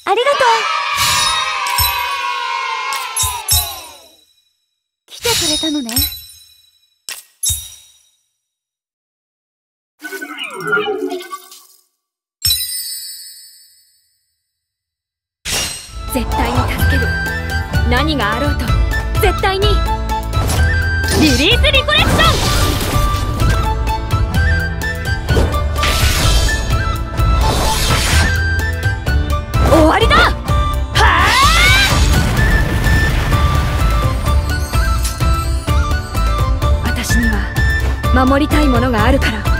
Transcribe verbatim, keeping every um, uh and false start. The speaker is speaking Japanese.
ありがとう。来てくれたのね。 絶対に助ける。何があろうと絶対に。リリースリコレクション。終わりだ。はあ、私には守りたいものがあるから。